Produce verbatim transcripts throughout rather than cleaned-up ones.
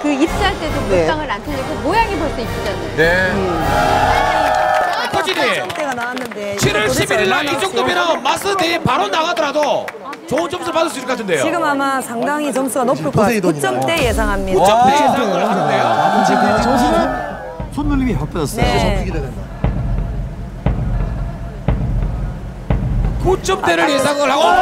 그 입수할 때도 네. 물방울 안 틀리고 모양이 벌써 이쁘잖아요. 네. 코치님, 때가 나왔는데 칠월 십일일 날 이 정도면 마스 대회 바로 나가더라도 좋은 점수 받을 수 있을 것 같은데요. 지금 아마 상당히 점수가 높을 것 같아요. 구 점대 예상합니다. 구 점대 예상을 하는데요. 지금 점수는 손놀림이 확 빠졌어요. 네. 구 점대를 예상을 하고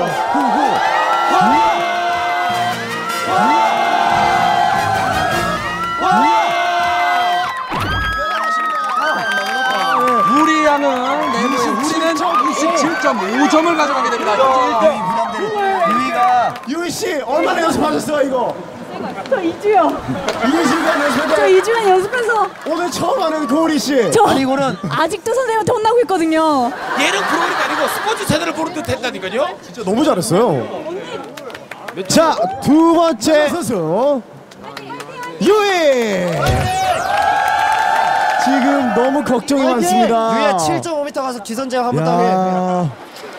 우리 양은 내부에 우리는 이십칠 점 오 점을 가져가게 됩니다. 유희가 유희 씨 얼마나 연습하셨어요 이거? 저 이 주요. 이 시간 연습해. 저 이 주간 연습해서 오늘 처음 하는 고우리 씨. 저 아니 이거는 아직도 선생님한테 혼나고 있거든요. 예능 프로그램이 아니고 스포츠 채널을 보는 듯 했다니까요. 진짜 너무 잘했어요. 자, 두 번째 선수 유희. 지금 너무 걱정이 많습니다. 유희야 칠 점 오 미터 가서 기선제압 한번 더 해. 야.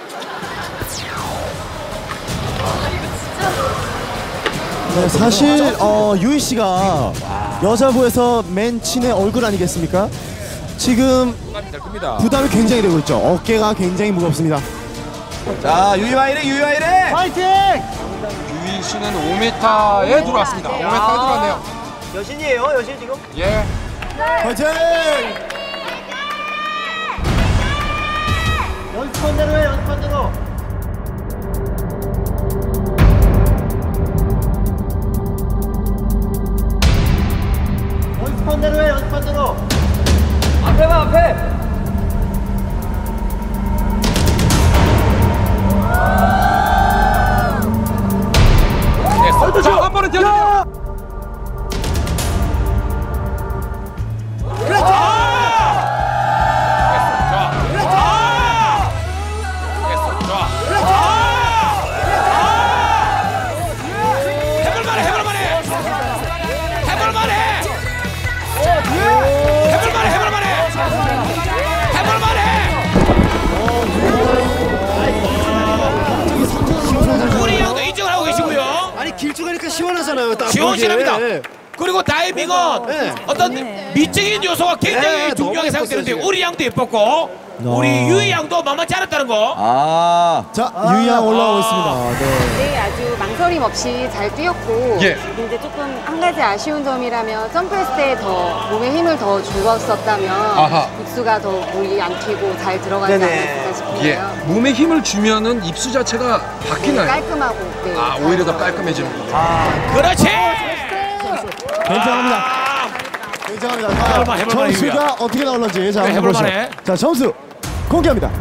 네, 사실 어, 유희 씨가 여자부에서 맨 친의 얼굴 아니겠습니까? 지금 부담이 될 겁니다. 부담이 굉장히 되고 있죠. 어깨가 굉장히 무겁습니다. 자, 유희와 이래, 유희와 이래. 파이팅! 유희 씨는 오 미터에 들어왔습니다. 오 미터에 들어왔네요. 여신이에요, 여신 지금? 예. 화이팅! 연습한 대로 해, 연습한 대로. 연습한 대로 해, 연습한 대로. 앞에 봐, 앞에. 네, 설도 자, 한 번은 뛰어주세요. 해볼만해, 해볼만해. 해볼만해. 해볼만해, 해볼만해. 해볼만해. 우리 형도 인정을 하고 계시고요. 아니 길쭉하니까 시원하잖아요. 딱 시원시합니다. 보기에. 예. 그리고 다이빙은 네. 어떤 미적인 요소가 굉장히 네, 중요하게 너무 생각되는데 예뻤어요, 우리 양도 예뻤고 우리 유희 양도 만만치 않았다는 거. 아. 자, 유희 양 올라오고 있습니다. 네. 네, 아주 망설임 없이 잘 뛰었고 예. 근데 조금 한 가지 아쉬운 점이라면 점프했을 때 더 몸에 힘을 더 주었었다면 아하. 입수가 더 물이 안 튀고 잘 들어가지 네네. 않았을까 싶은데요. 예. 몸에 힘을 주면은 입수 자체가 바뀌나요? 깔끔하고 네, 아, 잘 오히려 더 들어가요. 깔끔해지는 거. 그렇지. 굉장합니다. 아, 굉장합니다. 해볼만, 해볼만, 점수가 어떻게 나올런지 자, 그래, 한번 보시죠. 해볼만해. 자, 점수 공개합니다.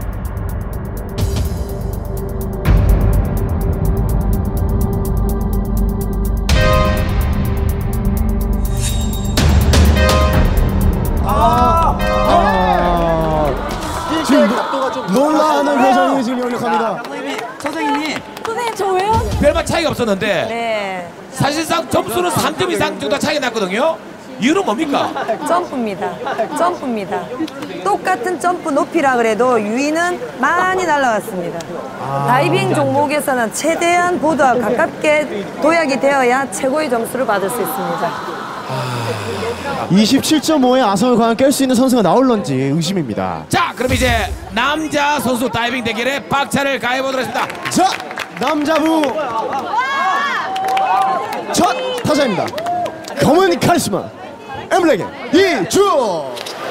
아, 아, 지금 놀라는 표정이 지금 역력합니다. 선생님 저 왜요? 별반 차이가 없었는데 네. 사실상 점수는 삼 점 이상 정도 차이가 났거든요. 이유는 뭡니까? 점프입니다. 점프입니다. 똑같은 점프 높이라 그래도 유희는 많이 날아갔습니다. 다이빙 종목에서는 최대한 보드와 가깝게 도약이 되어야 최고의 점수를 받을 수 있습니다. 이십칠 점 오의 아성을 과연 깰 수 있는 선수가 나올런지 의심입니다. 자, 그럼 이제 남자 선수 다이빙 대결에 박차를 가해보도록 하겠습니다. 자, 남자부 첫 타자입니다. 검은 카리스마 엠블랙의 이주.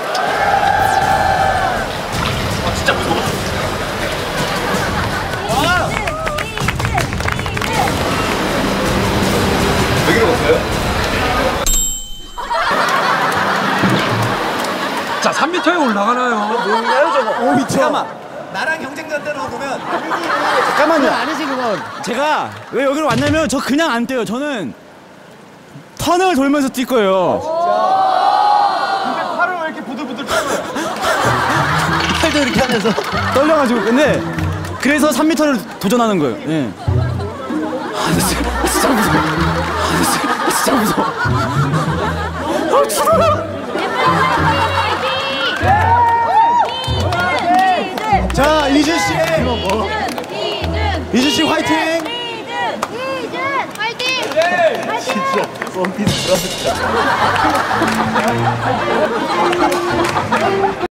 자, 삼 미터에 올라가나요? 뭔가요 저거? 오 미터. 잠깐만. 나랑 경쟁자대로 보면 잠깐만요. 아니지 그건. 제가 왜 여기로 왔냐면 저 그냥 안 뛰어요. 저는 턴을 돌면서 뛸 거예요. 근데 팔을 왜 이렇게 부들부들 떨어요? 팔도 이렇게 하면서 떨려가지고. 근데 그래서 삼 미터를 도전하는 거예요. 예. 아, 진짜, 진짜 무서워. 아, 진짜, 진짜 무서워. 아, 죽어라. 자, 이준 씨. 이준 씨 화이팅. 이준! 이준! 화이팅! 화이팅! 원피스